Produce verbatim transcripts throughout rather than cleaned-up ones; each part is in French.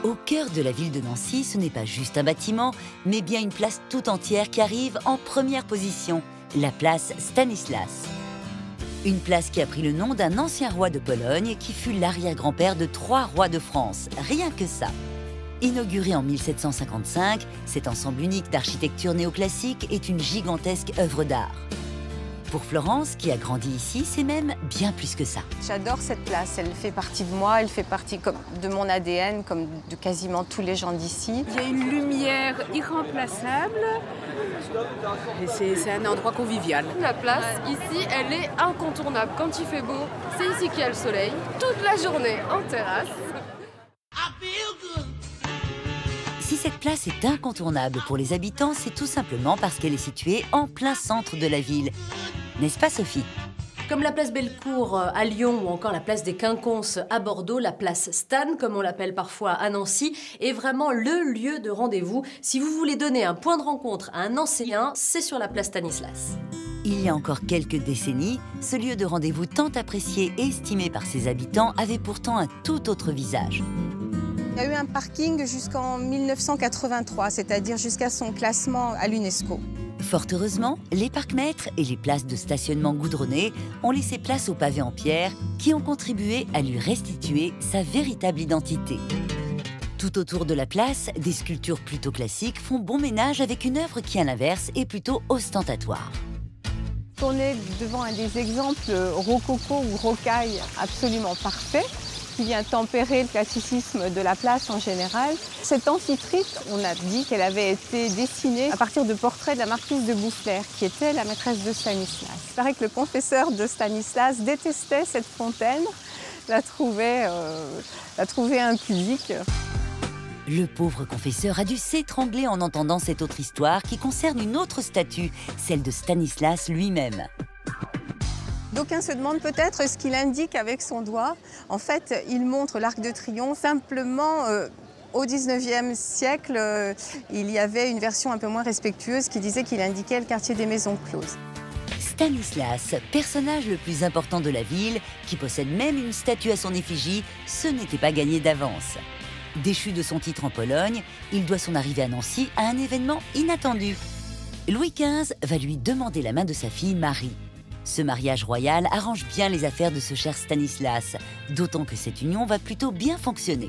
Au cœur de la ville de Nancy, ce n'est pas juste un bâtiment, mais bien une place tout entière qui arrive en première position, la place Stanislas. Une place qui a pris le nom d'un ancien roi de Pologne qui fut l'arrière-grand-père de trois rois de France, rien que ça. Inauguré en mille sept cent cinquante-cinq, cet ensemble unique d'architecture néoclassique est une gigantesque œuvre d'art. Pour Florence, qui a grandi ici, c'est même bien plus que ça. J'adore cette place, elle fait partie de moi, elle fait partie comme de mon A D N, comme de quasiment tous les gens d'ici. Il y a une lumière irremplaçable et c'est un endroit convivial. La place, ici, elle est incontournable. Quand il fait beau, c'est ici qu'il y a le soleil, toute la journée en terrasse. Si cette place est incontournable pour les habitants, c'est tout simplement parce qu'elle est située en plein centre de la ville. N'est-ce pas, Sophie? Comme la place Bellecour à Lyon ou encore la place des Quinconces à Bordeaux, la place Stan, comme on l'appelle parfois à Nancy, est vraiment le lieu de rendez-vous. Si vous voulez donner un point de rencontre à un Nancéen, c'est sur la place Stanislas. Il y a encore quelques décennies, ce lieu de rendez-vous tant apprécié et estimé par ses habitants avait pourtant un tout autre visage. Il y a eu un parking jusqu'en mille neuf cent quatre-vingt-trois, c'est-à-dire jusqu'à son classement à l'UNESCO. Fort heureusement, les parcs-mètres et les places de stationnement goudronnées ont laissé place aux pavés en pierre qui ont contribué à lui restituer sa véritable identité. Tout autour de la place, des sculptures plutôt classiques font bon ménage avec une œuvre qui, à l'inverse, est plutôt ostentatoire. On est devant un des exemples rococo ou rocaille absolument parfait, qui vient tempérer le classicisme de la place en général. Cette amphitrite, on a dit qu'elle avait été dessinée à partir de portraits de la marquise de Boufflers, qui était la maîtresse de Stanislas. Il paraît que le confesseur de Stanislas détestait cette fontaine, la trouvait, euh, la trouvait impudique. Le pauvre confesseur a dû s'étrangler en entendant cette autre histoire qui concerne une autre statue, celle de Stanislas lui-même. D'aucuns se demandent peut-être ce qu'il indique avec son doigt. En fait, il montre l'Arc de Triomphe. Simplement, euh, au dix-neuvième siècle, euh, il y avait une version un peu moins respectueuse qui disait qu'il indiquait le quartier des Maisons Closes. Stanislas, personnage le plus important de la ville, qui possède même une statue à son effigie, ce n'était pas gagné d'avance. Déchu de son titre en Pologne, il doit son arrivée à Nancy à un événement inattendu. Louis quinze va lui demander la main de sa fille Marie. Ce mariage royal arrange bien les affaires de ce cher Stanislas, d'autant que cette union va plutôt bien fonctionner.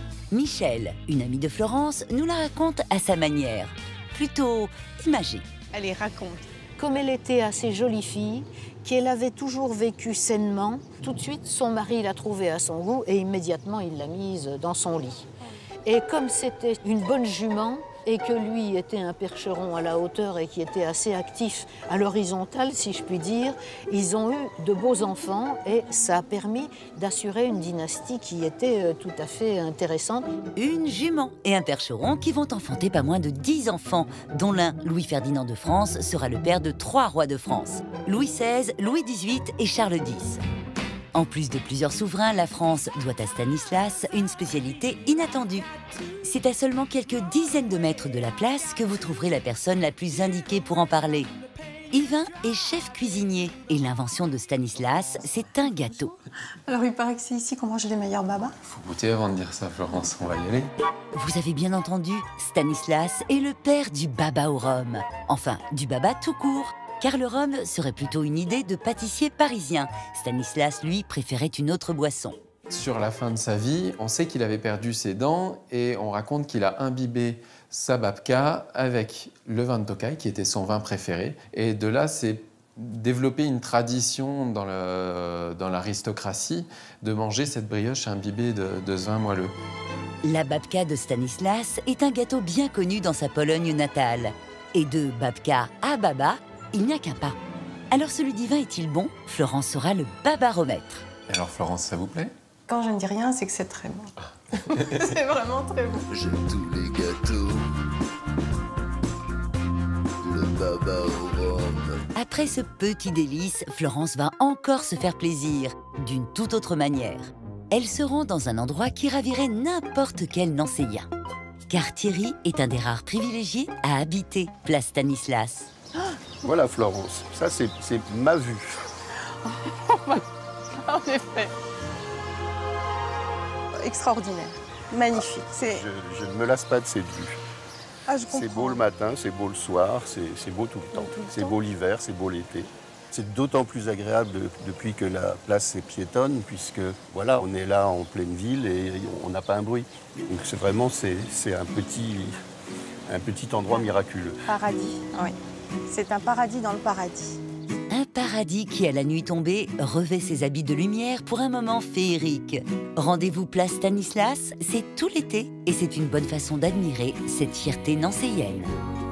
Michel, une amie de Florence, nous la raconte à sa manière, plutôt imagée. Allez, raconte. Comme elle était assez jolie fille, qu'elle avait toujours vécu sainement, tout de suite son mari l'a trouvée à son goût et immédiatement il l'a mise dans son lit. Et comme c'était une bonne jument, et que lui était un percheron à la hauteur et qui était assez actif à l'horizontale, si je puis dire, ils ont eu de beaux enfants et ça a permis d'assurer une dynastie qui était tout à fait intéressante. Une jument et un percheron qui vont enfanter pas moins de dix enfants, dont l'un, Louis-Ferdinand de France, sera le père de trois rois de France, Louis seize, Louis dix-huit et Charles dix. En plus de plusieurs souverains, la France doit à Stanislas une spécialité inattendue. C'est à seulement quelques dizaines de mètres de la place que vous trouverez la personne la plus indiquée pour en parler. Yvain est chef cuisinier et l'invention de Stanislas, c'est un gâteau. Alors il paraît que c'est ici qu'on mange les meilleurs babas. Faut goûter avant de dire ça, Florence, on va y aller. Vous avez bien entendu, Stanislas est le père du baba au rhum. Enfin, du baba tout court. Car le rhum serait plutôt une idée de pâtissier parisien. Stanislas, lui, préférait une autre boisson. Sur la fin de sa vie, on sait qu'il avait perdu ses dents et on raconte qu'il a imbibé sa babka avec le vin de Tokai, qui était son vin préféré. Et de là, c'est développé une tradition dans le, dans l'aristocratie de manger cette brioche imbibée de, de ce vin moelleux. La babka de Stanislas est un gâteau bien connu dans sa Pologne natale. Et de babka à baba, il n'y a qu'un pas. Alors celui d'Yvain est-il bon? Florence saura le babaromètre. Alors Florence, ça vous plaît? Quand je ne dis rien, c'est que c'est très bon. C'est vraiment très bon. J'aime tous les gâteaux. Le baba au rhum. Après ce petit délice, Florence va encore se faire plaisir, d'une toute autre manière. Elle se rend dans un endroit qui ravirait n'importe quel Nancéen. Car Thierry est un des rares privilégiés à habiter place Stanislas. Voilà Florence, ça c'est ma vue. En effet. Extraordinaire. magnifique. C'est Je, je ne me lasse pas de cette vue. ah, je C'est comprends. beau le matin, c'est beau le soir, c'est c'est beau tout le temps. Tout le C'est temps. beau l'hiver, c'est beau l'été. C'est d'autant plus agréable de- depuis que la place est piétonne, puisque voilà, on est là en pleine ville et on n'a pas un bruit. Donc c'est vraiment c'est c'est un petit, un petit endroit miraculeux. Paradis, oui. C'est un paradis dans le paradis. Un paradis qui, à la nuit tombée, revêt ses habits de lumière pour un moment féerique. Rendez-vous place Stanislas, c'est tout l'été et c'est une bonne façon d'admirer cette fierté nancéienne.